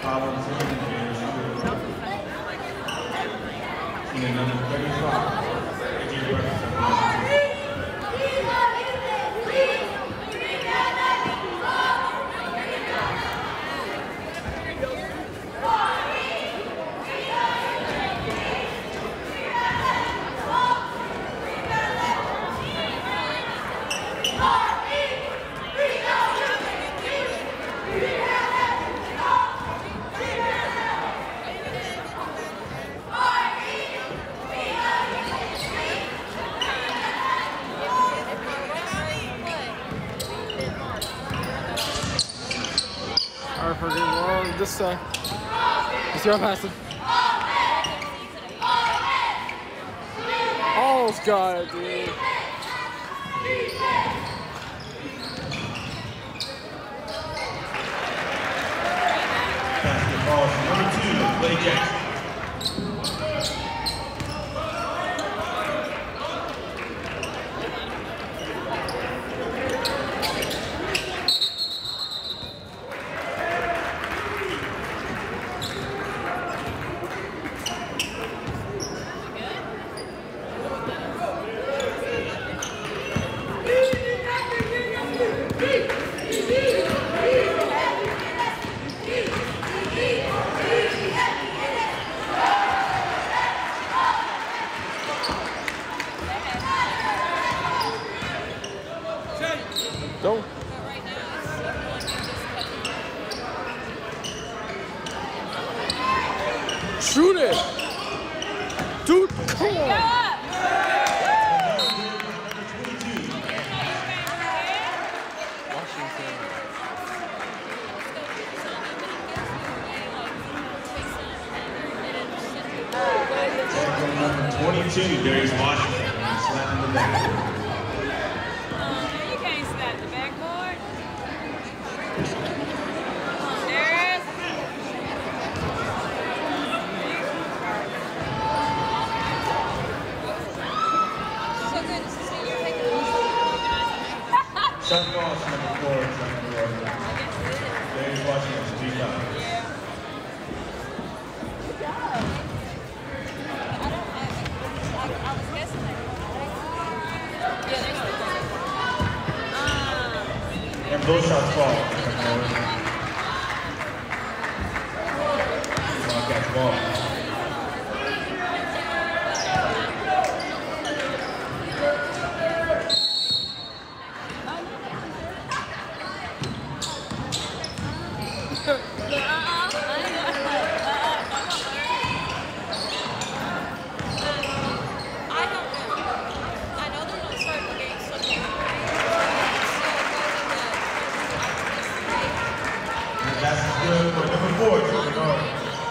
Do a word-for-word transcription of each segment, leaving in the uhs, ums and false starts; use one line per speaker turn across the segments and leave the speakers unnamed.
This uh, this your passing. Almost got it, dude.
Basketball number two, Clay Jackson.
Go. Shoot it! Dude, come on! Washington.
Number twenty-two, Darius Washington, slapping the back. Shot Ross, number four, number four. Darius Washington, G five. And both shots fall. Wildcats ball. That's good for number four, Jordan Hart.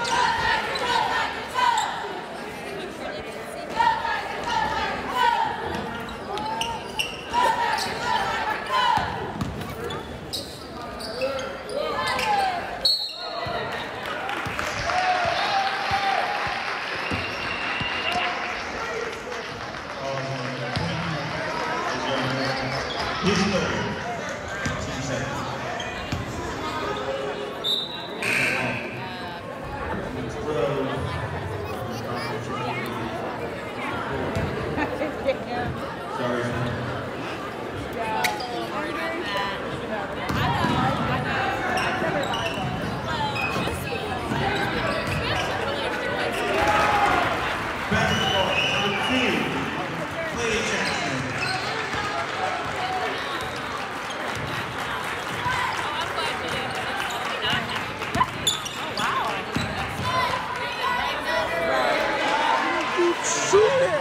His third. Team second. Sorry. Basketball number two, Clay Jackson.
Shoot it!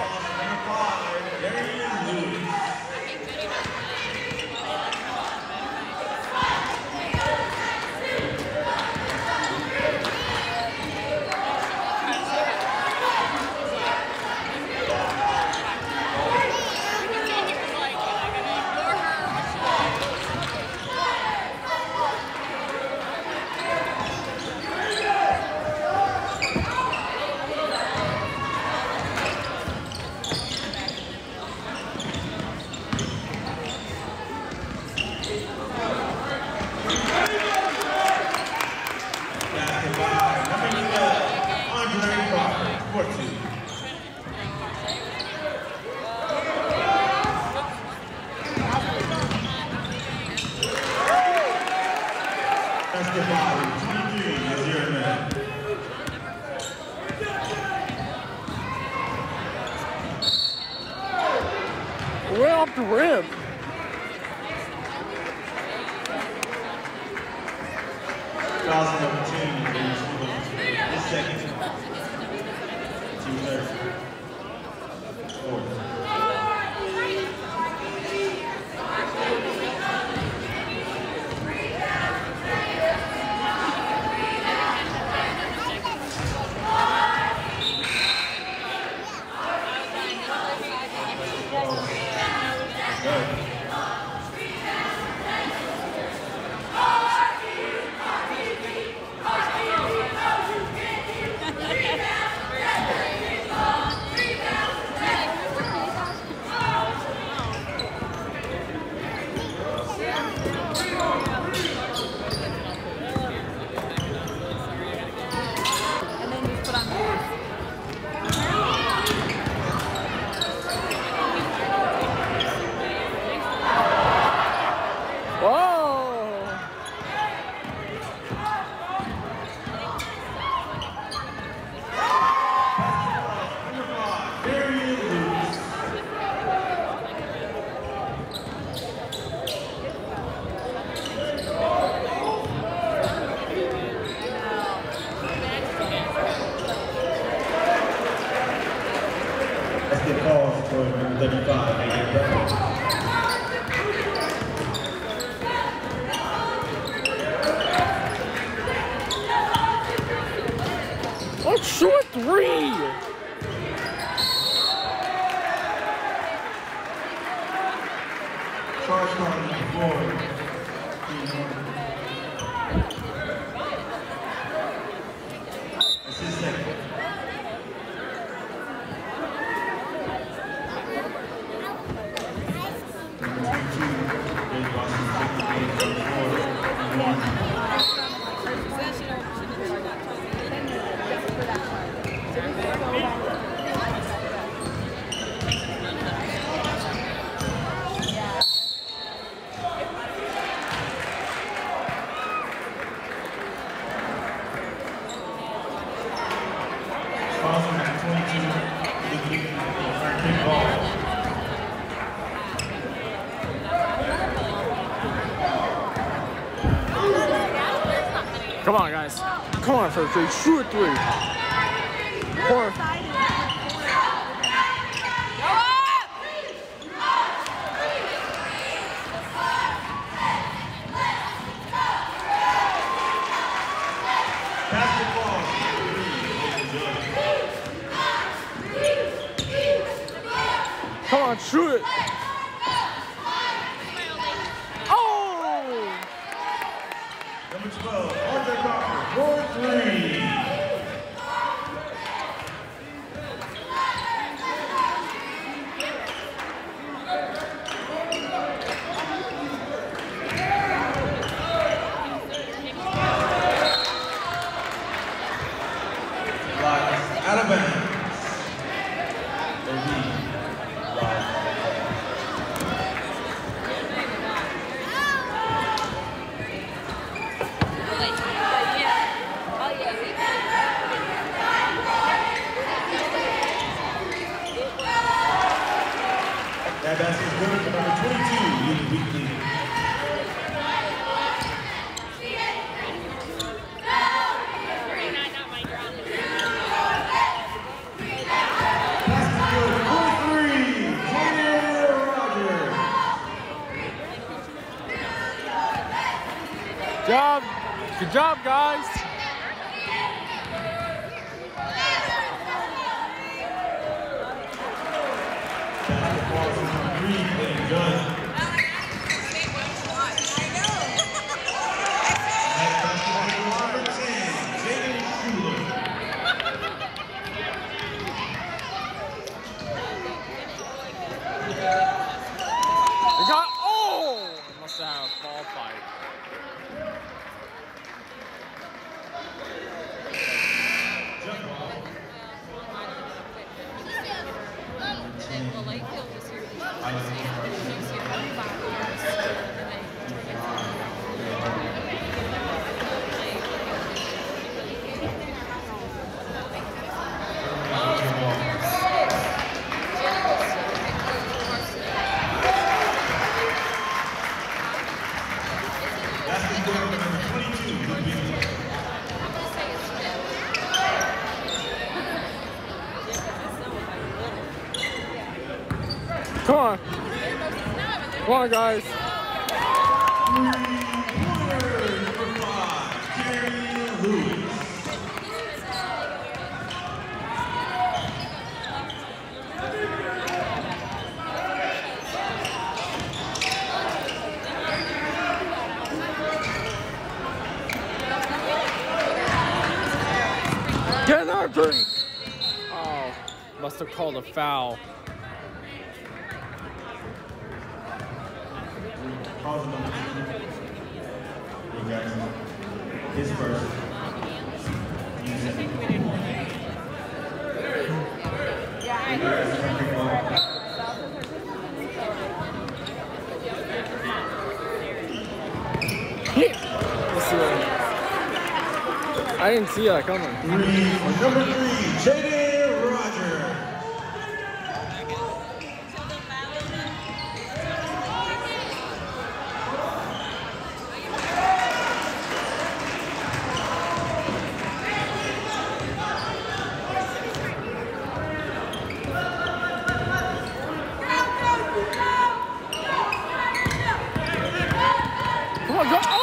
Basketball five, twenty-three, is your man.
Way off the rim.
Foul number ten, this second. Two thirty. Fourth. Let's get calls for number thirty-five, Megan Brown.
Oh, short three!
Charge card number four. That's his second. Number twenty-two, Red Boston fifty-eight, four, one.
Come on, guys. Come on, first three. Shoot three. Four. Come on, shoot it. Oh!
Number twelve, Arthur Crawford, four three. Out of bounds. That basket is good for number twenty-two, Lee Weekly.
Good job. Good job, guys. They got, oh! They must have had a ball fight. Come on. Come on, guys. Get another three. Oh, must have called a foul.
His first.
I didn't see that coming.
Three, number three, Jaden Roger.
Come on, go! Oh!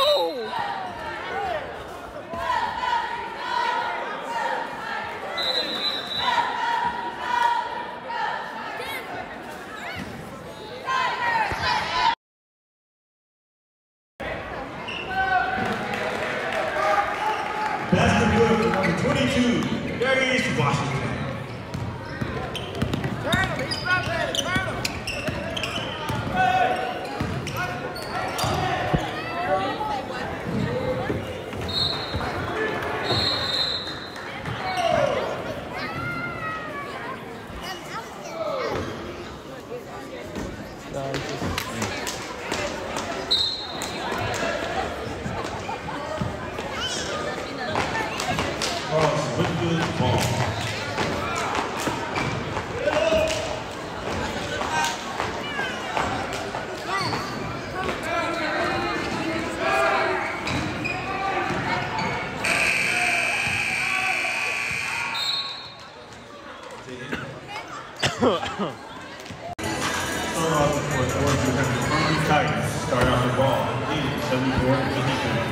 That's the good for number twenty-two, Darius Washington.
Turn him, he's not there, turn him.
Cross with the ball. Start off the fourth quarter, we have the Columbia Tigers start off the ball, leading seventy-four to fifty-two.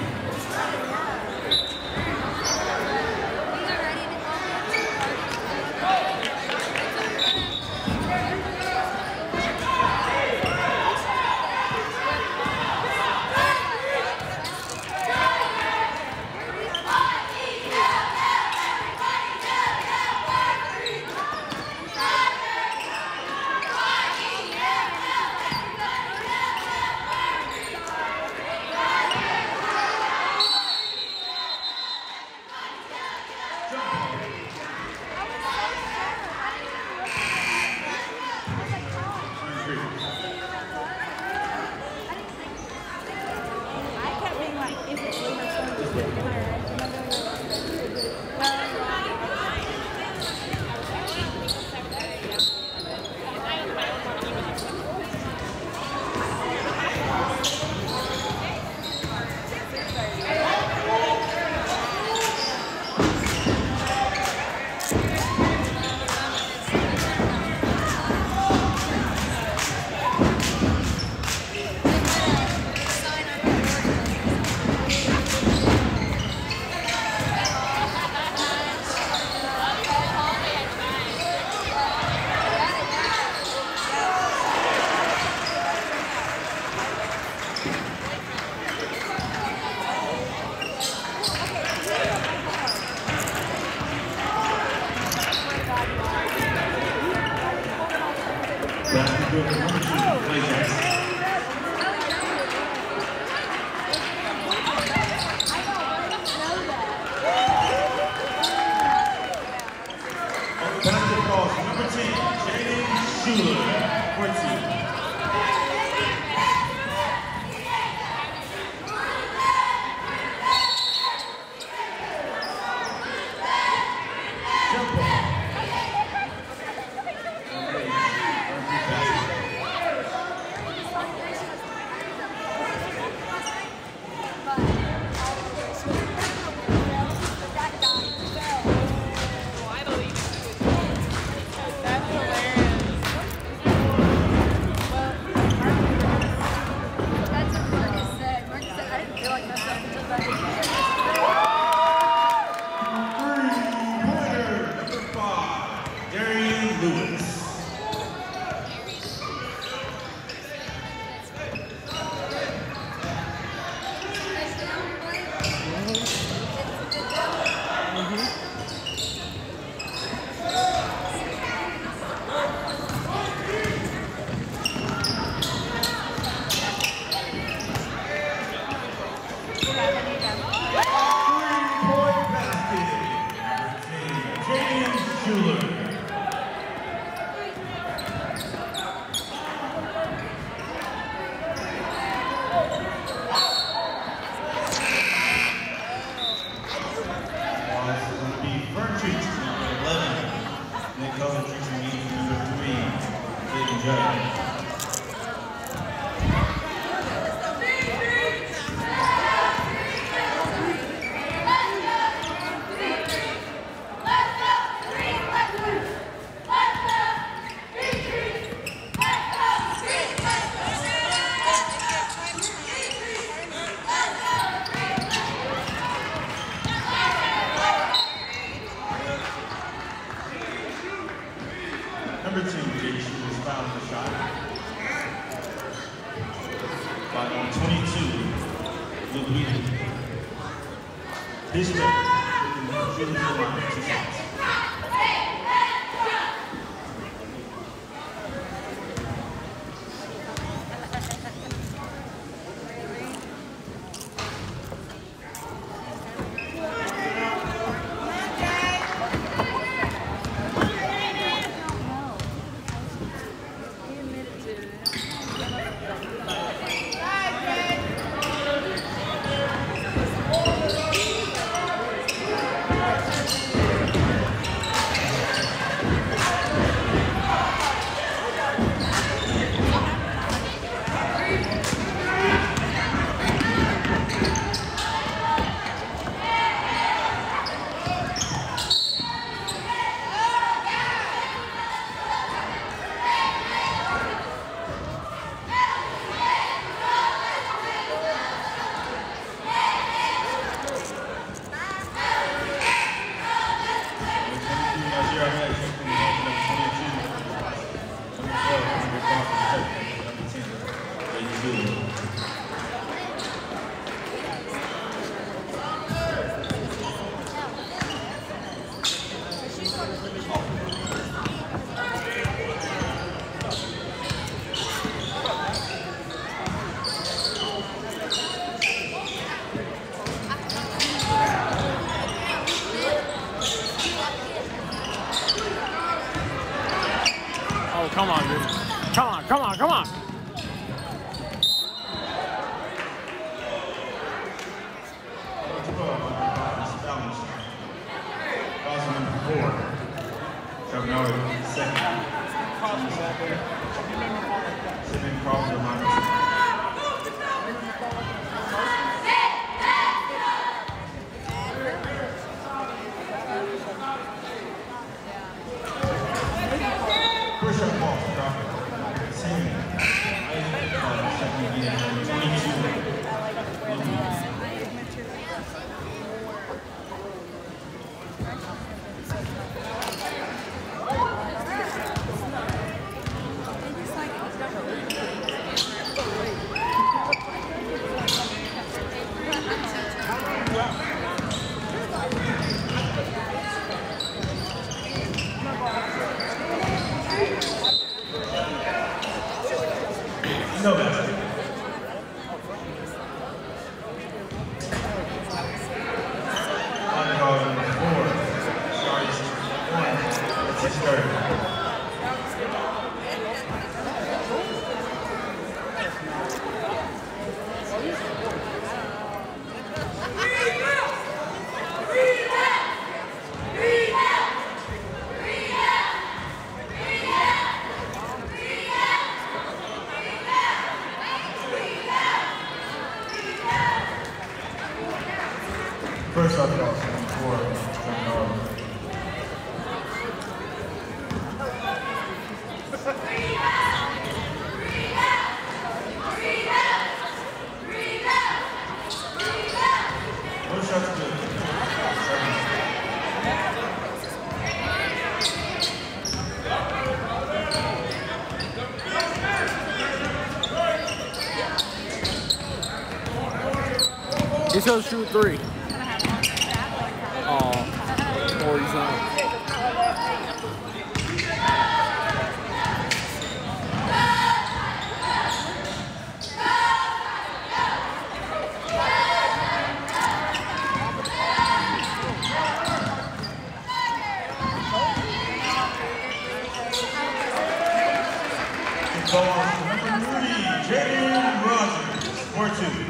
I kept being like, is it blue or something? Am I right?
That's the good for number two, Clay Jackson. On the basket calls, number ten, Jaden Schuler, fourteen. Jump ball. Number eight, Arthur Bassett. Number two, Jake was fouled for shot. By on twenty-two, Ludwig. This way, shooting for line, two shots.
Come on, dude. Come on, come on, come on.
Also number four, Trevor Noah, second. Second Crawford, minus. First shot ball for Crawford. Second, second again, twenty-two. No basket. On call number four, starts one. It's his third. First off, number four, Trevor Noah. One shot's good.
He's gonna shoot three. zone.
Ball number three, Jaden Rogers, four two.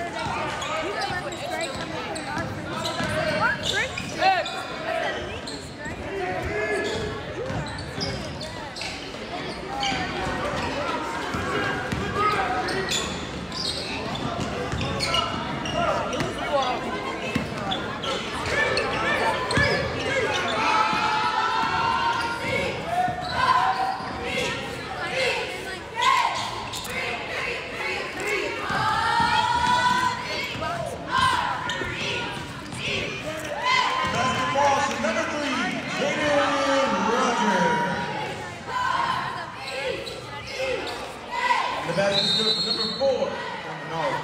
The basket is good for number four from the North.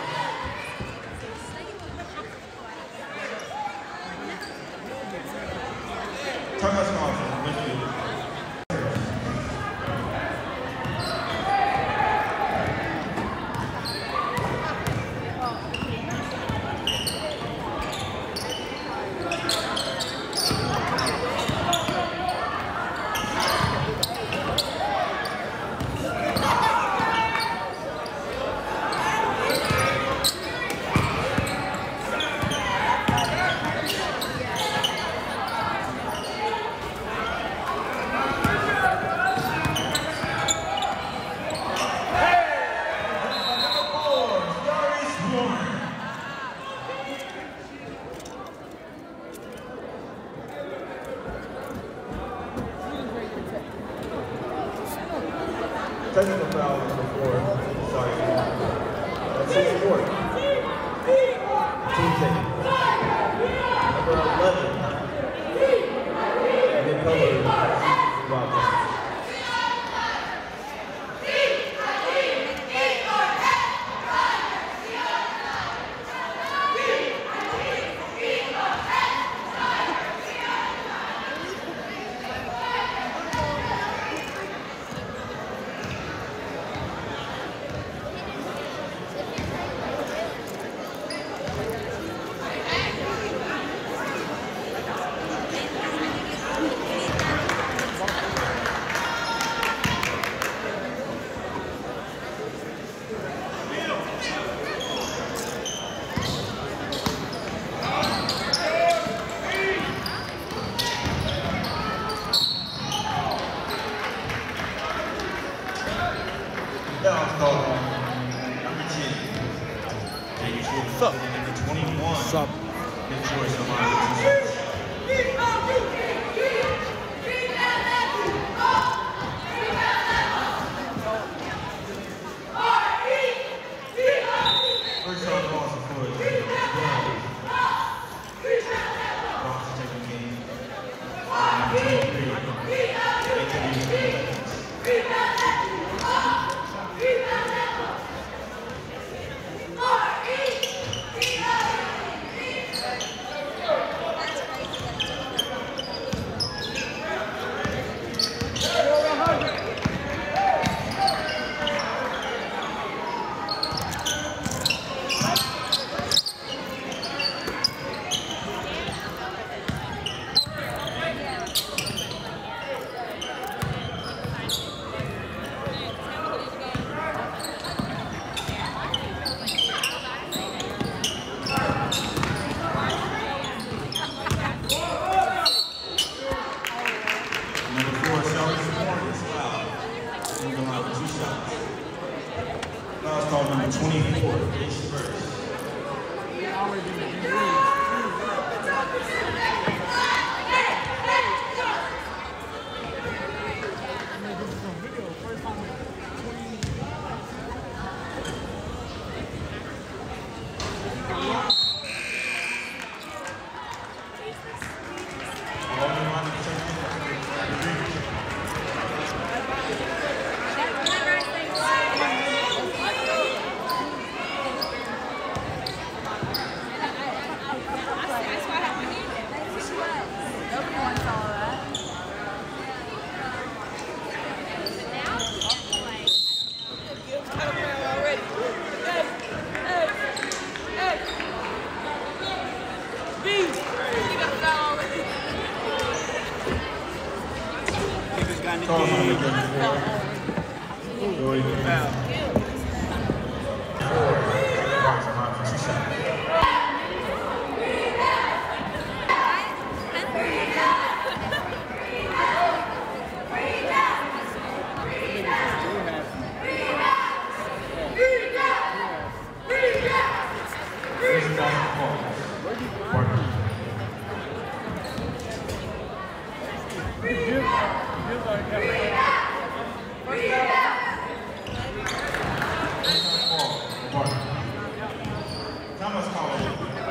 Thomas Carlson, Winfield. Technical foul number four. Sorry. That's his fourth. Team taken. Number eleven. And the color Robinson. Number ten. What's up? Number twenty-one.
What's up?
Good choice of mine. First on Boston for it. Boston taking the game. Number twenty-three. Foul call number twenty-four, Ace first.
One song.
calls on the thirty-four. Joey Four. Marks him out for two shots. Thomas Collins.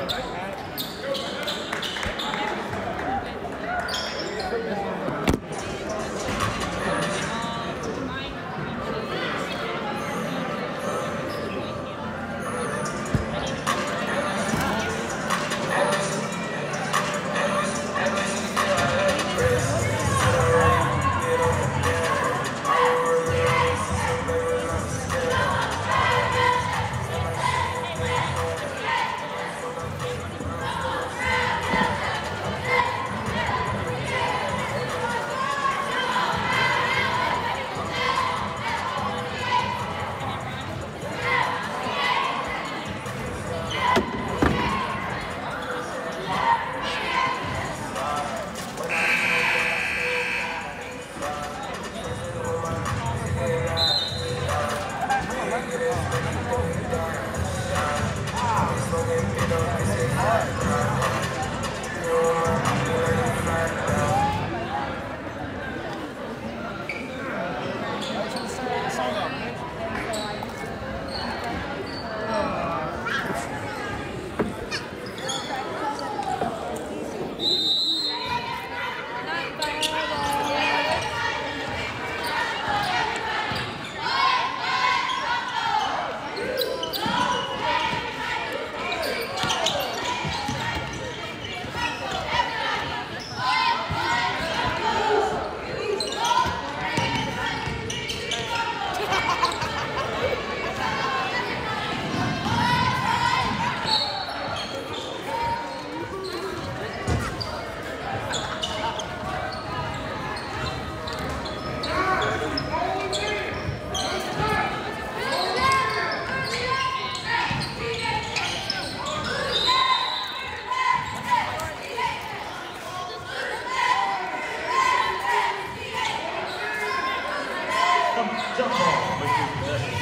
Jump ball, make it possession.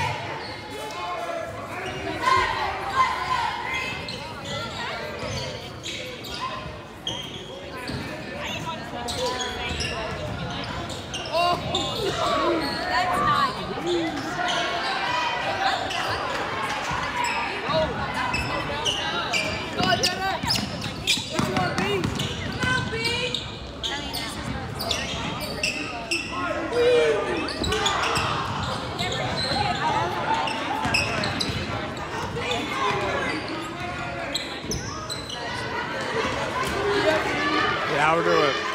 Yeah, we'll do it.